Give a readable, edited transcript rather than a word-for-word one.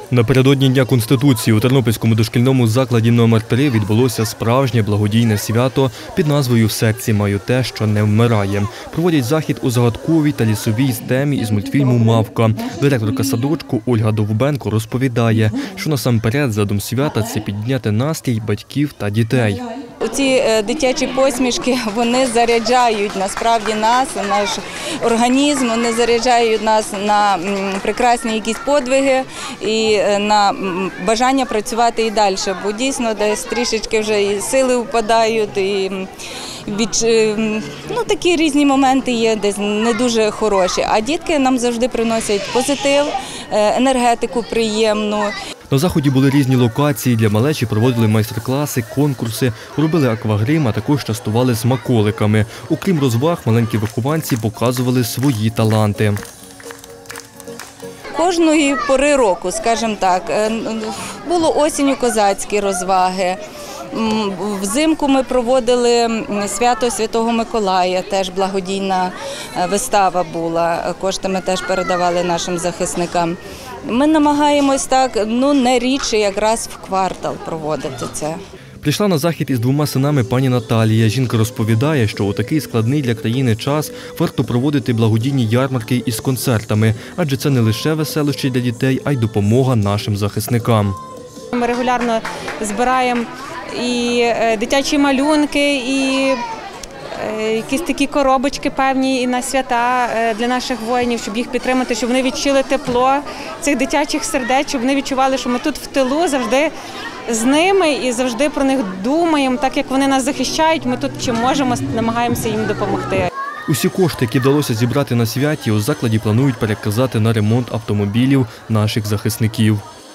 Напередодні Дня Конституції у Тернопільському дошкільному закладі номер 3 відбулося справжнє благодійне свято під назвою «В серці маю те, що не вмирає». Проводять захід у загадковій та лісовій темі із мультфільму «Мавка». Директорка садочку Ольга Довбенко розповідає, що насамперед задум свята – це підняти настрій батьків та дітей. Ці дитячі посмішки, вони заряджають насправді нас, наш організм, вони заряджають нас на прекрасні якісь подвиги і на бажання працювати і далі, бо дійсно десь трішечки вже і сили впадають, і такі різні моменти є, десь не дуже хороші. А дітки нам завжди приносять позитив, енергетику приємну. На заході були різні локації, для малечі проводили майстер-класи, конкурси, робили аквагрим, а також частували смаколиками. Окрім розваг, маленькі вихованці показували свої таланти. Кожної пори року, скажімо так, було осінню козацькі розваги. Взимку ми проводили свято Святого Миколая, теж благодійна вистава була, кошти ми теж передавали нашим захисникам. Ми намагаємось так, не рідше, якраз в квартал проводити це. Прийшла на захід із двома синами пані Наталія. Жінка розповідає, що у такий складний для країни час варто проводити благодійні ярмарки із концертами, адже це не лише веселощі для дітей, а й допомога нашим захисникам. Ми регулярно збираємо і дитячі малюнки, і якісь такі коробочки певні і на свята для наших воїнів, щоб їх підтримати, щоб вони відчули тепло цих дитячих сердець, щоб вони відчували, що ми тут в тилу завжди з ними і завжди про них думаємо, так як вони нас захищають, ми тут чим можемо, намагаємося їм допомогти. Усі кошти, які вдалося зібрати на святі, у закладі планують переказати на ремонт автомобілів наших захисників.